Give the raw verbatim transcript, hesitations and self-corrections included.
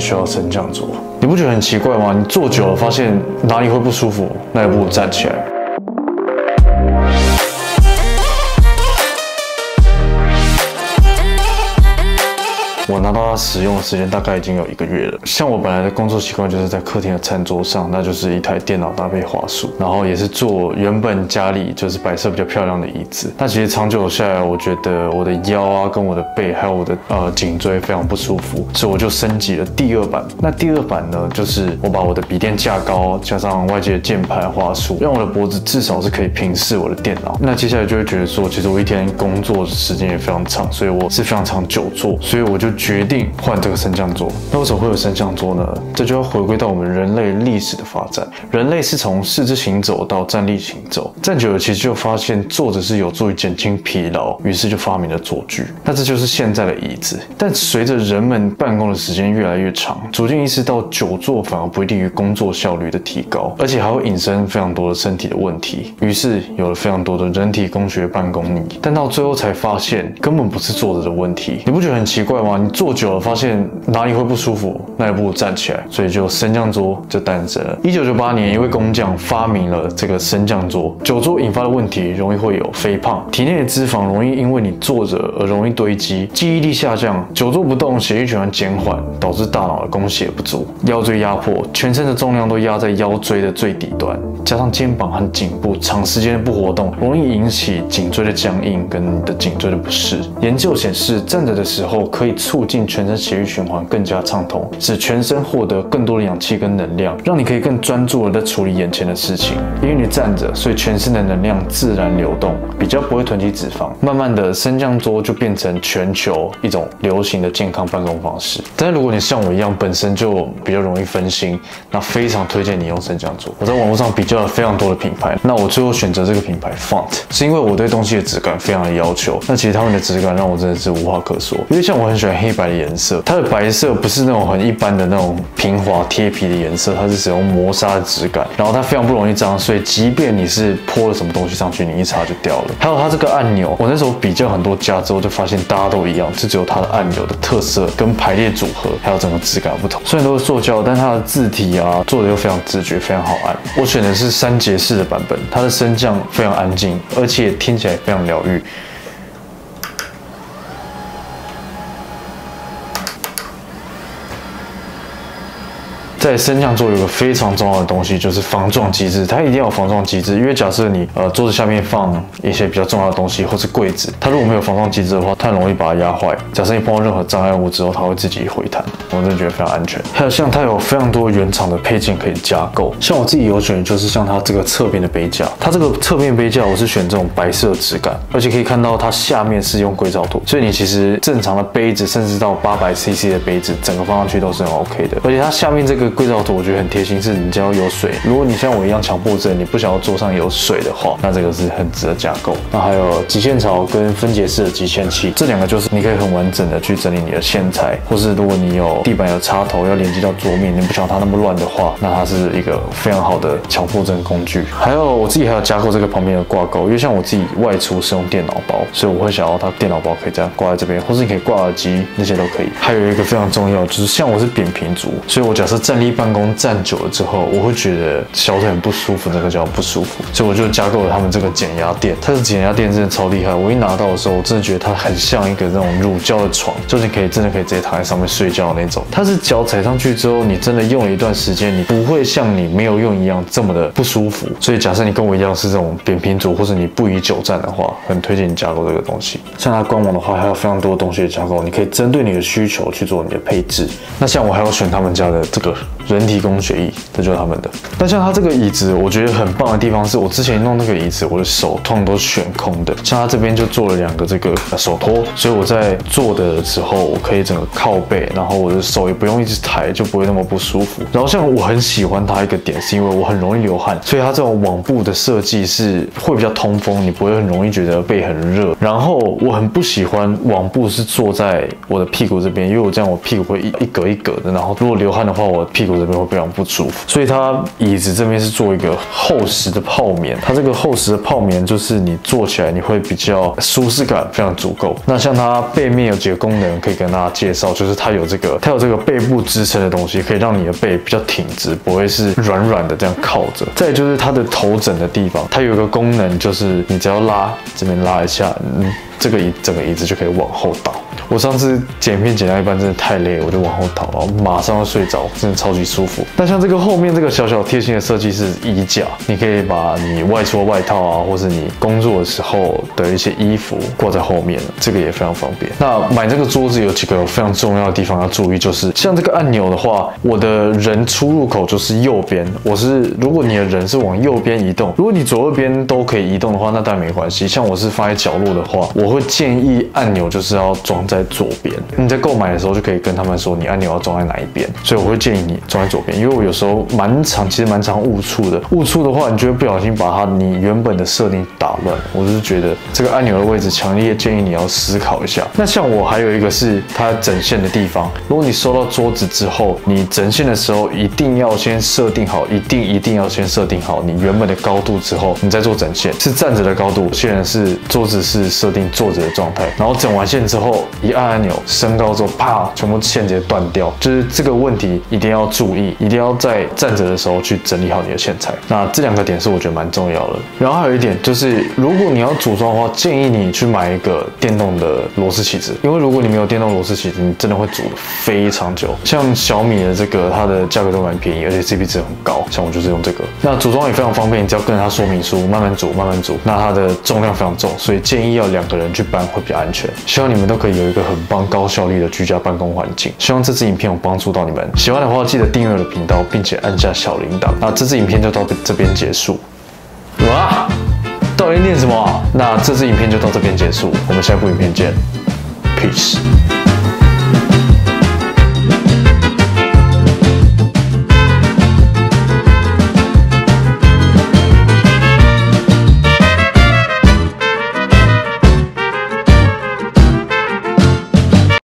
需要升降桌。你不觉得很奇怪吗？你坐久了发现哪里会不舒服，那也不如站起来。 我拿到它使用的时间大概已经有一个月了。像我本来的工作习惯就是在客厅的餐桌上，那就是一台电脑搭配滑鼠，然后也是坐原本家里就是摆设比较漂亮的椅子。那其实长久下来，我觉得我的腰啊、跟我的背还有我的呃颈椎非常不舒服，所以我就升级了第二版。那第二版呢，就是我把我的笔电架高，加上外接的键盘、滑鼠，让我的脖子至少是可以平视我的电脑。那接下来就会觉得说，其实我一天工作的时间也非常长，所以我是非常常久坐，所以我就 决定换这个升降桌。那为什么会有升降桌呢？这就要回归到我们人类历史的发展。人类是从四肢行走到站立行走，站久了其实就发现坐着是有助于减轻疲劳，于是就发明了坐具。那这就是现在的椅子。但随着人们办公的时间越来越长，逐渐意识到久坐反而不利于工作效率的提高，而且还会引申非常多的身体的问题。于是有了非常多的人体工学办公椅。但到最后才发现，根本不是坐着的问题。你不觉得很奇怪吗？你坐久了发现哪里会不舒服，那也不如站起来，所以就升降桌就诞生了。一九九八年，一位工匠发明了这个升降桌。久坐引发的问题容易会有肥胖，体内的脂肪容易因为你坐着而容易堆积，记忆力下降，久坐不动，血液循环减缓，导致大脑的供血不足，腰椎压迫，全身的重量都压在腰椎的最底端，加上肩膀和颈部长时间的不活动，容易引起颈椎的僵硬跟你的颈椎的不适。研究显示，站着的时候可以促进全身血液循环更加畅通，使全身获得更多的氧气跟能量，让你可以更专注的在处理眼前的事情。因为你站着，所以全身的能量自然流动，比较不会囤积脂肪。慢慢的，升降桌就变成全球一种流行的健康办公方式。但是如果你像我一样，本身就比较容易分心，那非常推荐你用升降桌。我在网络上比较了非常多的品牌，那我最后选择这个品牌 Font， 是因为我对东西的质感非常的要求。那其实他们的质感让我真的是无话可说，因为像我很喜欢黑白的颜色，它的白色不是那种很一般的那种平滑贴皮的颜色，它是使用磨砂的质感，然后它非常不容易脏，所以即便你是泼了什么东西上去，你一擦就掉了。还有它这个按钮，我那时候比较很多家之后就发现大家都一样，就只有它的按钮的特色跟排列组合，还有整个质感不同。虽然都是塑胶，但它的字体啊做的又非常直觉，非常好按。我选的是三节式的版本，它的升降非常安静，而且听起来非常疗愈。在升降桌有个非常重要的东西，就是防撞机制，它一定要有防撞机制，因为假设你呃桌子下面放一些比较重要的东西，或是柜子，它如果没有防撞机制的话，它很容易把它压坏。假设你碰到任何障碍物之后，它会自己回弹，我真的觉得非常安全。还有像它有非常多原厂的配件可以加购，像我自己有选，就是像它这个侧边的杯架，它这个侧边杯架我是选这种白色质感，而且可以看到它下面是用硅藻土，所以你其实正常的杯子，甚至到八百 C C 的杯子，整个放上去都是很 OK 的。而且它下面这个硅藻土我觉得很贴心，是你只要有水，如果你像我一样强迫症，你不想要桌上有水的话，那这个是很值得加购。那还有极限槽跟分解式的集线器，这两个就是你可以很完整的去整理你的线材，或是如果你有地板有插头要连接到桌面，你不想它那么乱的话，那它是一个非常好的强迫症工具。还有我自己还有加购这个旁边的挂钩，因为像我自己外出是用电脑包，所以我会想要它电脑包可以这样挂在这边，或是你可以挂耳机，那些都可以。还有一个非常重要，就是像我是扁平足，所以我假设站立办公站久了之后，我会觉得小腿很不舒服，这个叫不舒服，所以我就加购了他们这个减压垫。它的减压垫真的超厉害，我一拿到的时候，我真的觉得它很像一个那种乳胶的床，就是你可以真的可以直接躺在上面睡觉的那种。它是脚踩上去之后，你真的用了一段时间，你不会像你没有用一样这么的不舒服。所以假设你跟我一样是这种扁平足，或者你不宜久站的话，很推荐你加购这个东西。像它官网的话，还有非常多的东西的加购，你可以针对你的需求去做你的配置。那像我还要选他们家的这个人体工学椅，这就是他们的。那像它这个椅子，我觉得很棒的地方是我之前弄那个椅子，我的手通常都是悬空的，像它这边就做了两个这个手托，所以我在坐的时候，我可以整个靠背，然后我的手也不用一直抬，就不会那么不舒服。然后像我很喜欢它一个点，是因为我很容易流汗，所以它这种网布的设计是会比较通风，你不会很容易觉得背很热。然后我很不喜欢网布是坐在我的屁股这边，因为我这样我屁股会一一格一格的，然后如果流汗的话，我屁股这边会非常不舒服。所以它椅子这边是做一个厚实的泡棉，它这个厚实的泡棉就是你坐起来你会比较舒适感非常足够。那像它背面有几个功能可以跟大家介绍，就是它有这个它有这个背部支撑的东西，可以让你的背比较挺直，不会是软软的这样靠着。再来就是它的头枕的地方，它有一个功能，就是你只要拉这边拉一下，嗯，这个椅整个椅子就可以往后倒。我上次剪片剪到一半真的太累，我就往后倒，然后马上要睡着，真的超级舒服。那像这个后面这个小小贴心的设计是衣架，你可以把你外出的外套啊，或是你工作的时候的一些衣服挂在后面，这个也非常方便。那买这个桌子有几个非常重要的地方要注意，就是像这个按钮的话，我的人出入口就是右边，我是如果你的人是往右边移动，如果你左右边都可以移动的话，那当然没关系。像我是放在角落的话，我会建议按钮就是要装在左边。你在购买的时候就可以跟他们说你按钮要装在哪一边，所以我会建议你装在左边，因为我有时候蛮常，其实蛮常误触的。误触的话，你就会不小心把它你原本的设定打乱。我就是觉得这个按钮的位置，强烈建议你要思考一下。那像我还有一个是它整线的地方，如果你收到桌子之后，你整线的时候一定要先设定好，一定一定要先设定好你原本的高度之后，你再做整线，是站着的高度。有些人是桌子是设定坐着的状态，然后整完线之后一按按钮升高之后，啪，全部线直接断掉。就是这个问题一定要注意，一定要在站着的时候去整理好你的线材。那这两个点是我觉得蛮重要的。然后还有一点就是，如果你要组装的话，建议你去买一个电动的螺丝起子，因为如果你没有电动螺丝起子，你真的会组得非常久。像小米的这个，它的价格都蛮便宜，而且 C P 值很高。像我就是用这个，那组装也非常方便，你只要跟着它说明书慢慢组，慢慢组。那它的重量非常重，所以建议要两个人去搬会比较安全。希望你们都可以有一个很棒、高效率的居家办公环境。希望这支影片有帮助到你们。喜欢的话，记得订阅我的频道，并且按下小铃铛。那这支影片就到这边结束。哇，到底念什么啊？那这支影片就到这边结束，我们下一部影片见 ，peace。